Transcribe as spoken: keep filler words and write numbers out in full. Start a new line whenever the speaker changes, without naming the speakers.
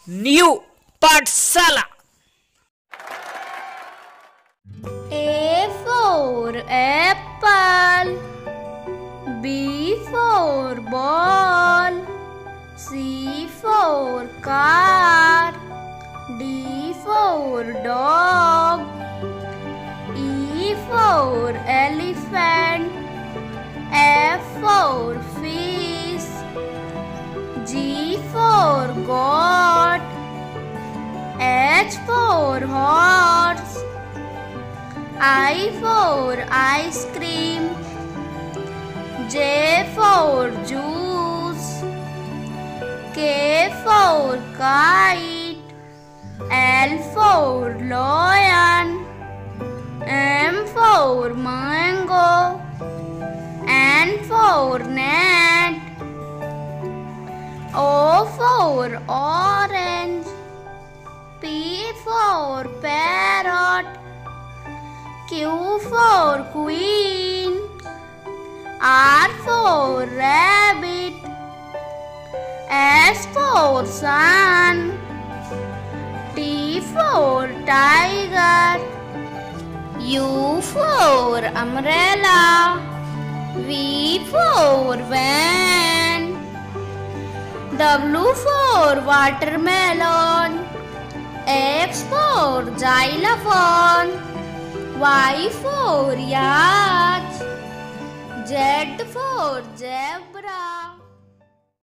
new pathshala.
A for apple, B for ball, C for car, D for dog, E for elephant, F for fish, G for goat, H for horse, I for ice cream, J for juice, K for kite, L for lion, M for mango, N for net, O for orange, P for parrot, Q for queen, R for rabbit, S for sun, T for tiger, U for umbrella, V for van, W for watermelon, X for xylophone, Y for yacht, Z for zebra.